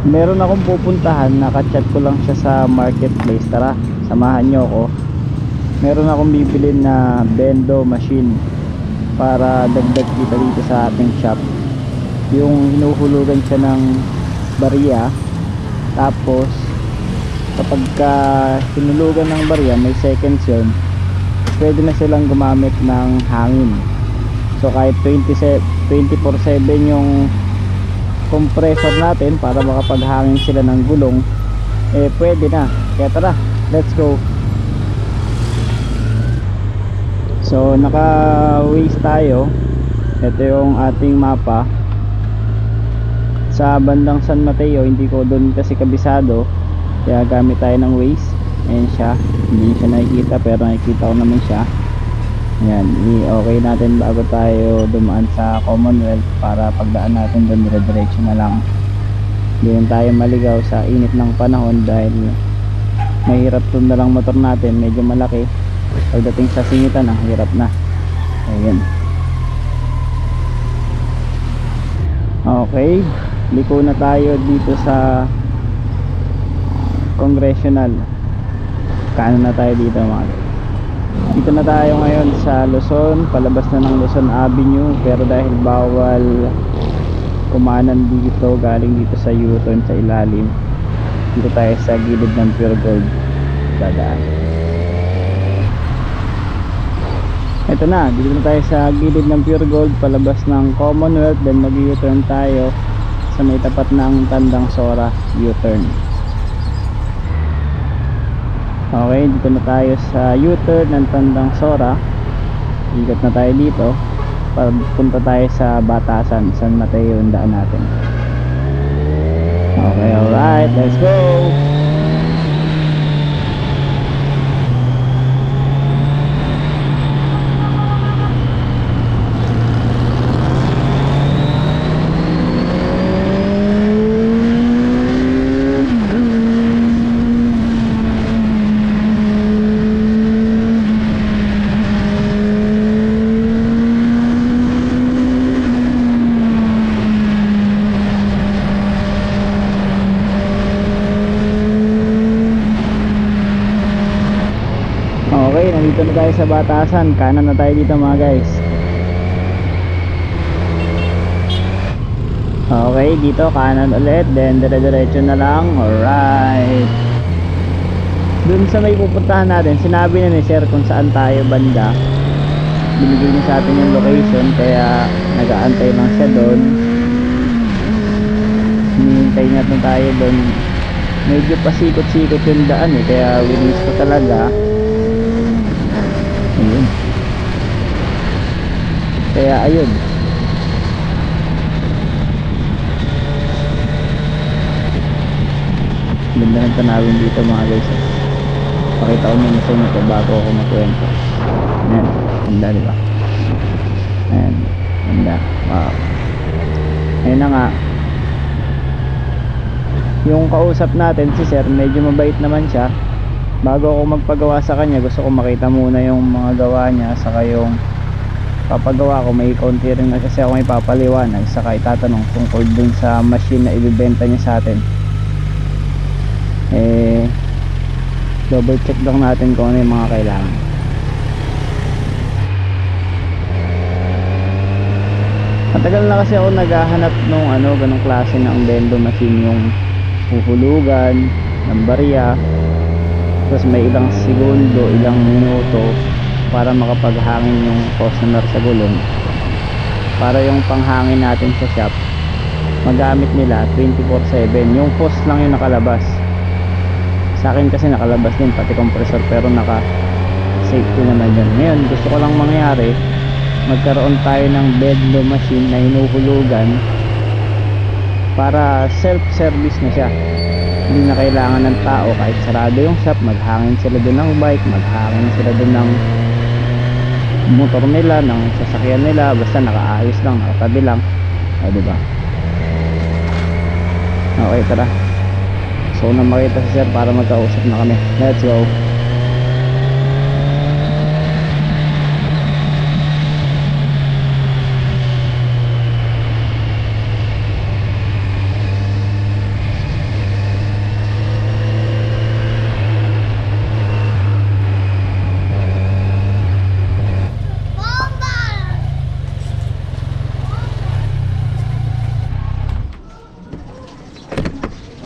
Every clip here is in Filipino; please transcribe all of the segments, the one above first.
Meron akong pupuntahan, nakachat ko lang siya sa marketplace. Tara, samahan nyo ako. Meron akong bibili na bendo machine para dagdag kita dito sa ating shop. Yung hinuhulugan siya ng barya, tapos kapag ka hinulugan ng barya, may seconds yun, pwede na silang gumamit ng hangin. So kahit 24/7 yung compressor natin para makapaghangin sila ng gulong, pwede na. Kaya tara, let's go. So naka-waze tayo. Ito yung ating mapa sa bandang San Mateo. Hindi ko doon kasi kabisado, kaya gamit tayo ng Waze. Ayan siya, hindi siya nakikita pero nakikita ko naman siya. Ayan, okay natin bago tayo dumaan sa Commonwealth, para pagdaan natin doon dire-diretso na lang. Hindi tayo maligaw sa init ng panahon dahil mahirap doon na lang motor natin, medyo malaki. Pagdating sa singitan, ang hirap na. Ayan. Okay, liko na tayo dito sa Congressional. Kaano na tayo dito mga. Dito na tayo ngayon sa Luzon, palabas na ng Luzon Avenue, pero dahil bawal kumanan dito, galing dito sa U-turn sa ilalim, dito tayo sa gilid ng Pure Gold dadaan. Ito na, dito na tayo sa gilid ng Pure Gold, palabas ng Commonwealth, then mag U-turn tayo sa may tapat ng Tandang Sora U-turn. Okay, dito na tayo sa U-turn ng Tandang Sora. Ikot na tayo dito para punta tayo sa Batasan, San Mateo yung daan natin. Okay, alright, let's go. Okay, nandito na tayo sa Batasan. Kanan na tayo dito mga guys. Okay, dito kanan ulit, then dire-diretso na lang. Alright. Dun sa may pupuntahan natin, sinabi na ni sir kung saan tayo banda. Binigay niya sa atin yung location, kaya nag-aantay lang siya doon. Hinihintay natin tayo doon. Medyo pasikot-sikot yung daan kaya winis ko talaga. Ayun. Kaya ayun, ganda ng tanawin dito mga guys. Pakita ko muna sa inyo ito bago ako magkwento. Ayan, ganda diba? Ayan, ganda. Wow. Ayun na nga, yung kausap natin si sir, medyo mabait naman siya. Bago ako magpagawa sa kanya, gusto ko makita muna yung mga gawa niya, saka yung papagawa ko. May konti rin na kasi ako may papaliwanag, saka itatanong tungkol dun sa machine na ibibenta niya sa atin. Double check lang natin kung ano yung mga kailangan. Matagal na kasi ako naghahanap nung ganong klase ng bendo machine, yung huhulugan ng barya, tapos may ilang segundo, ilang minuto para makapaghangin yung customer sa gulong, para yung panghangin natin sa shop magamit nila 24/7. Yung post lang yung nakalabas. Sa akin kasi nakalabas din pati compressor, pero naka safety naman yun. Ngayon gusto ko lang mangyari, magkaroon tayo ng bendo machine na hinuhulugan para self-service na siya. Hindi na kailangan ng tao, kahit sarado yung shop, maghangin sila dun ng bike, maghangin sila dun ng motor nila, ng sasakyan nila, basta nakaayos lang, nakatabi lang. Diba? Okay, tara. So na makita si sir para magkausap na kami. Let's go.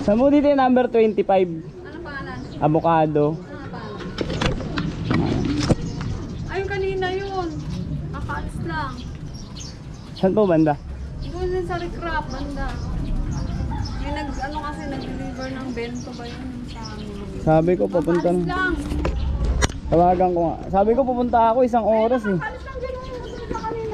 Saan mo dito yung number 25? Ano pangalan? Avocado. Ano pangalan? Ayun kanina yun. Kakaalis lang. Saan po banda? Doon din sa recrap, banda. May nag-deliver ng bento ba yun sa amin? Sabi ko papunta Kakaalis na. lang. Tawagan ko nga. Sabi ko pupunta ako 1 oras eh. Kakaalis lang gano'n yung nasunod na kanina.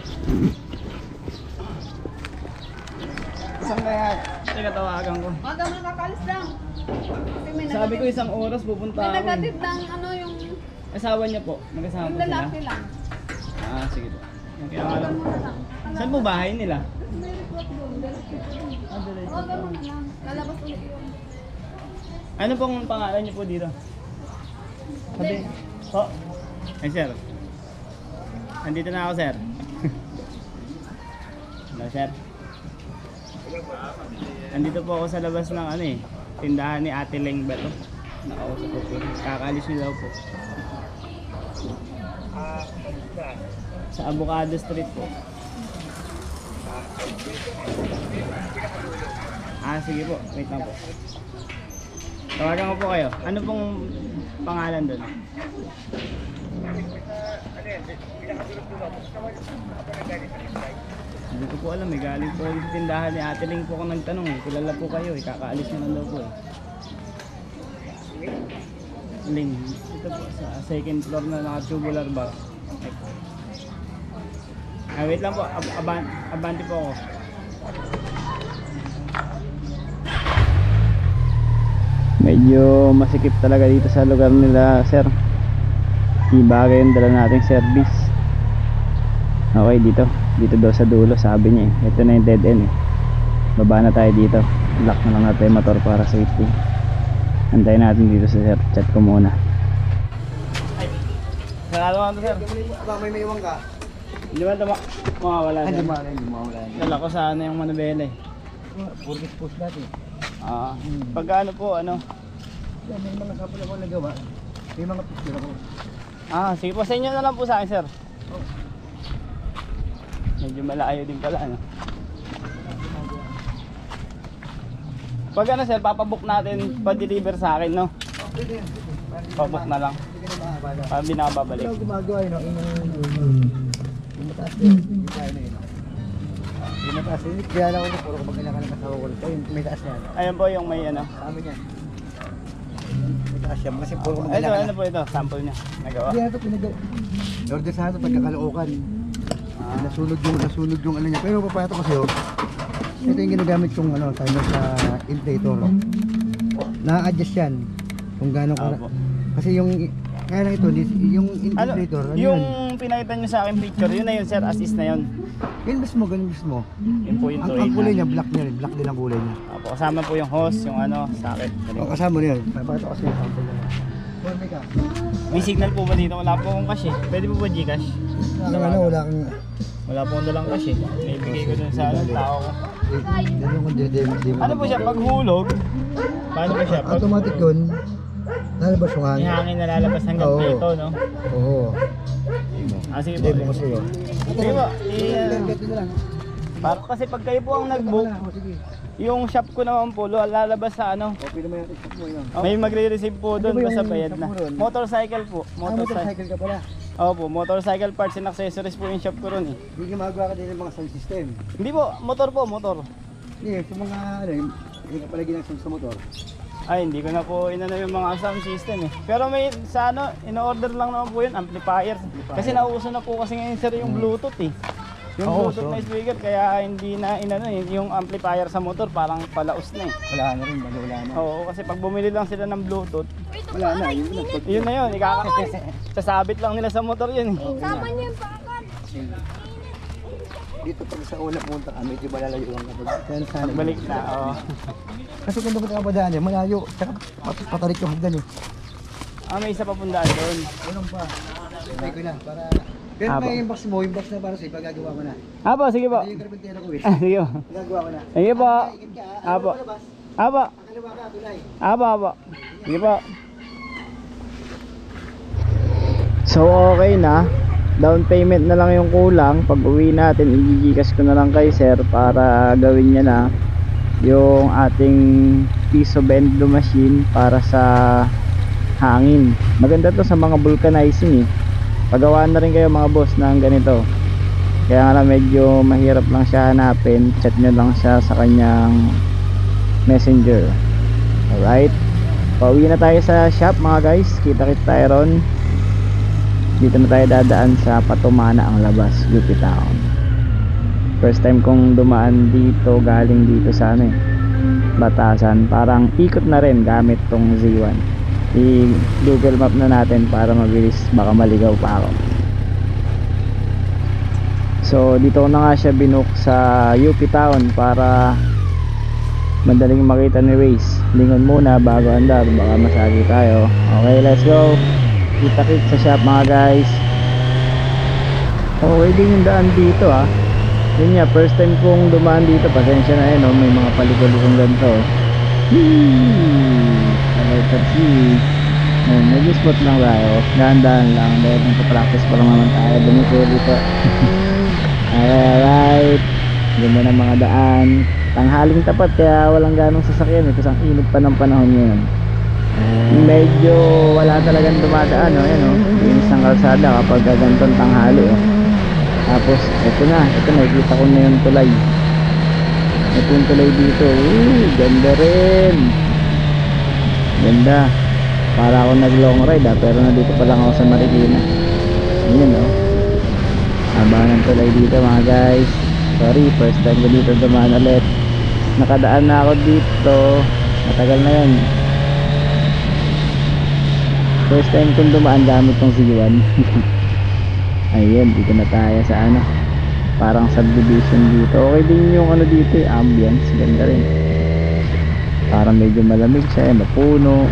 Saan kaya? Teka, tawagan ko. Aga mo kakaalis lang. Kasi may Sabi ko nagatid- 1 oras pupunta may ako. nagatid ng ano yung Asawa niya po. Magkasama yung po sila. lalaki lang. Ah, sige po. Kaya nga Tawagan lang. mo na lang. Saan po bahay nila? May report doon. Tawagan mo na lang. Lalabas ulit yun. Ano pong pangalan niyo po dito? Sabi. Po. Ay sir. Andito na ako sir. Hello sir. Andito po ako sa labas ng ano eh. Tindahan ni Ate Leng ba to? Nakausap ko po. Kakaalis niyo daw po. Sa Avocado Street po. Ah, sige po. Wait lang po. Tawagan ko po kayo. Ano pong pangalan doon? Hindi ko po alam eh. Galing po yung tindahan ni Ate Ling po ako nagtanong eh. Kilala po kayo eh. Kakaalis nyo lang daw po eh. Ling. Ito po sa second floor na naka-tubular bar. Ah, wait lang po. Abante po ako. Medyo masikip talaga dito sa lugar nila sir. Di bagay yung dala nating service. Okay, dito daw sa dulo sabi niya eh. Ito na yung dead end eh. Baba na tayo dito. Lock na lang natin yung motor para safety. Antayin natin dito sa sir. Chat ko muna. Ay, sarado nga ito sir. Baka may iwan ka? Hindi ba ito mawawala sir? Hindi mawala. Dala ko sana yung manubela eh. Purgis post natin. Ah, pagka ano po ano? May mga kapal ako nagawa. May mga picture ako. Ah, sige po sa inyo na lang po sa akin sir. Medyo malayo din pala ano. Pag ano sir, papabook natin pa-deliver sa akin no? Pwede yan. Pabook na lang. Hindi ka na makabala. Para binababalik. Ito gumagawa yun. Yung mataas yun. Yung kaya na yun. Yung mataas yun. Kaya lang ako puro kapag kailangan ng kasawa ko. Ito yung may taas yan. Ayun po yung may ano. Sa amin yan. May taas yan. Kasi puro kapag Ito, kailangan. ano po ito? Sample niya. Nagawa. Hindi ito pinagawa. Order sa ito pagkakalookan. Nasunog yung ano niya. Pero papayato kasi oh. Ito yung ginagamit kong ano, timer sa inflator. Na-adjust yan. Kung gaano ka. Opo. Kasi yung kaya lang ito, yung Ano, inflator, ano yung yun? pinakita niyo sa akin picture, yun na yun sir, as is na yun. Yun mismo, ganun mismo. Yun po yung Ang kulay niya, black niya rin. Black din ang kulay niya. Opo, kasama po yung hose, yung ano, sakit. O, kasama niya. Papakita kasi yung sample niya. Forme ka. May signal po ba dito? Wala po akong cash eh. Pwede po ba Gcash? Wala kang... Wala po akong dalang cash eh. Naibigay ko dun sa ano, tao ko. Ganun kung di- Ano po siya, pag hulog, paano po siya? Pag Automatic yun. Lalabas yung may hangin. hangin na lalabas hanggang Oo. dito, no? Oo. Ah, sige po. Hindi mo kasi yun. Sige po. Ganito na lang. Kasi pag kayo po ang nag-book, Sige. yung shop ko naman po, lalabas sa ano, Okay naman yung tiktok mo yun. may magre-receive po doon Ano ba basta yung bayad shop na. mo ron? Motorcycle po. Motorcycle ka pala. Opo, motorcycle parts and accessories po yung shop ko ron eh. Hindi gumagawa ka din ng mga sound system. Hindi po, motor po, motor. Hindi, sa mga ano, hindi ka palagi ng sound sa motor. Ay, hindi ko na po inano yung mga sound system eh. Pero may sa ano, in-order lang naman po yun, amplifier. Kasi nauuso na po kasi ngayon sir yung Bluetooth eh. Yung Oo, Bluetooth so- na speaker, kaya hindi na inano eh, yung amplifier sa motor parang palaos na eh. Wala na rin, wala na. Oo, kasi pag bumili lang sila ng Bluetooth, Wala na, yun na. yun na yun, sasabit lang nila sa motor yun eh. Sama niya yung pakad. Dito pag sa una punta ka, medyo malalayuan ka pag sana. Pagbalik na, oo. Kasi kung doon ka padaan eh, malayo. Tsaka patarik yung hagdan eh. Ah, may isa pa pundaan doon. Walang pa. Sabay ko na, para... Pero Apo. may box mo, yung box na para sa'yo, pagagawa ko na. Apo, sige po. Ito yung karpentero ko eh. Ah, sige po. Pagagawa ko na. Sige po. Ikit ka, ah. Apo. Ano ba labas? Apo. Kaliwa ka, tulay. Apo. Sige po. So okay na. Down payment na lang yung kulang. Pag uwi natin, i-Gcash ko na lang kay sir para gawin niya na. yung ating piso bendo machine para sa hangin. Maganda to sa mga vulcanizing eh. Pagawaan na rin kayo mga boss ng ganito. Kaya nga lang medyo mahirap lang siya hanapin. Chat nyo lang siya sa kanyang messenger. Alright, pauwi na tayo sa shop mga guys. Kita-kita tayo ron. Dito na tayo dadaan sa Patumana ang labas, UP Town. First time kong dumaan dito, galing dito sa ano eh, Batasan. Parang ikot na rin gamit tong Z1. I-Google map na natin para mabilis, baka maligaw pa ako. So dito ko na nga siya binook sa UP Town para madaling makita ni Waze. Lingon muna bago andar, baka masagi tayo. Okay, let's go. Kita-kit sa shop mga guys. Okay din yung daan dito ah. Yun nga, first time kong dumaan dito. Pasensya na yun, oh. May mga paliko-likong ganito. Nag-spot lang tayo. Dahan-dahan lang. Dahil nagpa-practice pa lang naman tayo. Dumikuli dito. Alright. Ganda ng mga daan. Tanghaling tapat kaya walang ganong sasakyan. Kasi ang init pa ng panahon ngayon. Medyo wala talagang dumadaan, no? Ayan, oh. Linis ng kalsada kapag gantong tanghali, oh. Tapos ito na, nakikita ko na yung tulay. Ito yung tulay dito. Ganda rin. Ganda. Para ako nag long ride pero nandito pa lang ako sa Marikina. Ayan, oh. Haba ng tulay dito mga guys. Sorry, first time ko dito dumaan ulit. Nakadaan na ako dito. Matagal na yan. First time kong dumaan gamit tong Z1. Ayun, dito na tayo sa ano, parang subdivision dito. Okay din yung ano dito, ambience, ganda rin. Parang medyo malamig siya, mapuno.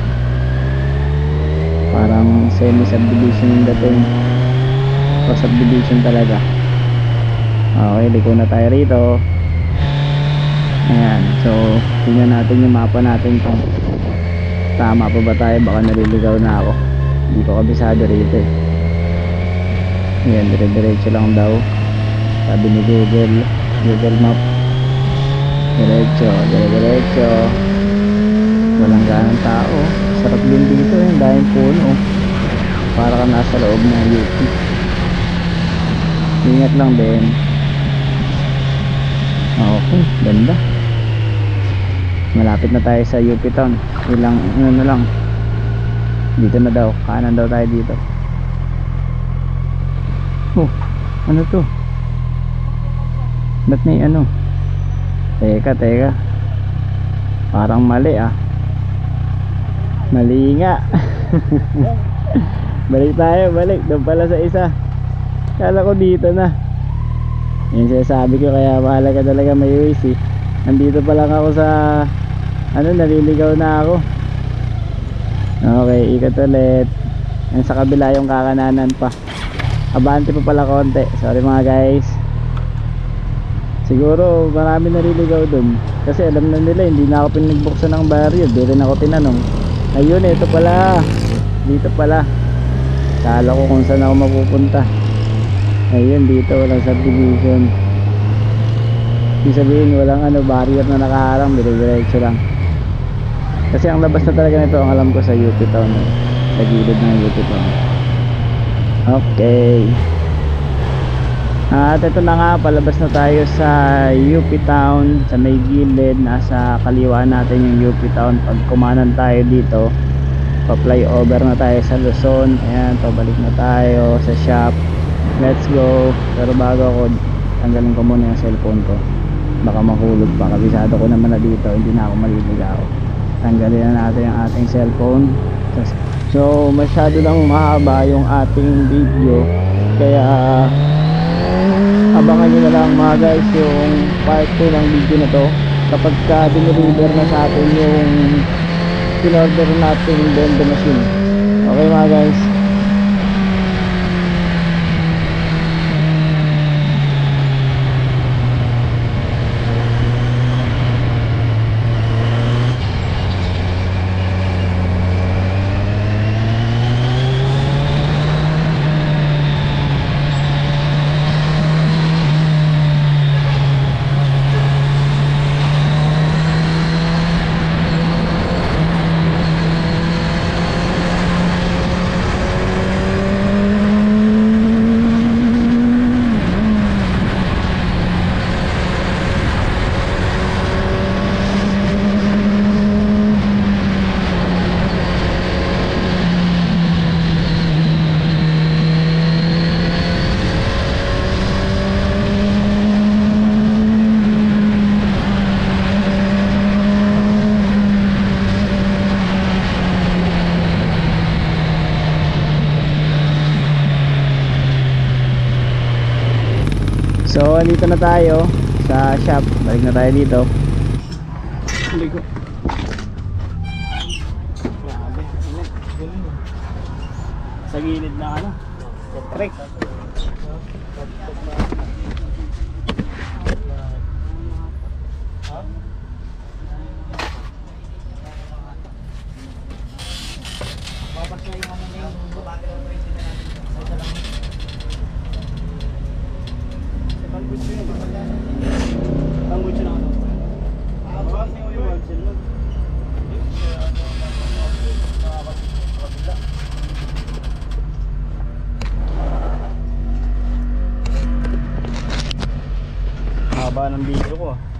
Parang semi subdivision yung dating. O subdivision talaga. Okay, liko na tayo rito. Ayan, so tingnan natin yung mapa natin kung tama pa ba tayo, baka naliligaw na ako. Hindi ko kabisado rito eh. Ayan, dire-diretso lang daw. Sabi ni Google Map. Diretso, dire-diretso. Walang ganang tao. Sarap din dito eh, dahil puno. Para ka nasa loob ng UP. Ingat lang din. Okay, ganda. Malapit na tayo sa UP Town. Ilang ano na lang. Dito na daw, kanan daw tayo dito. Oh, ano to? Ba't may ano? Teka. Parang mali ah. Mali nga. Balik tayo, balik. Doon pala sa isa. Kala ko dito na. Yung sinasabi ko, kaya mahalaga talaga may Waze eh. Nandito pa lang ako sa ano, naliligaw na ako. Okay, ikot ulit. Yan sa kabila yung kakananan pa. Abante pa pala konti. Sorry mga guys. Siguro marami naliligaw dun. Kasi alam na nila hindi na ako pinagbuksan ng barrio. Di rin ako tinanong. Ayun, ito pala. Dito pala. Kala ko kung saan ako mapupunta. Ayun, dito walang subdivision. Ibig sabihin walang ano, barrier na nakaharang. Dire-diretso lang. Kasi ang labas na talaga nito, ang alam ko sa UP Town. Sa gilid ng UP Town. Okay. At ito na nga, palabas na tayo sa UP Town. Sa may gilid, nasa kaliwa natin yung UP Town. Pag kumanan tayo dito, pa-flyover na tayo sa Luzon. Ayan, pabalik na tayo sa shop. Let's go. Pero bago ako, tanggalin ko muna yung cellphone ko. Baka mahulog pa. Kabisado ko naman na dito, hindi na ako maliligaw. Tanggalin na natin yung ating cellphone. So masyado lang mahaba yung ating video, kaya abangan nyo na lang mga guys yung part 2 ng video na to kapag ka dineliver na sa atin yung in-order natin bendo machine. Okay mga guys. dito na tayo sa shop. Balik na tayo dito. Ligo. Grabe. Sa gilid na ano. Trek. Haba ng video ko.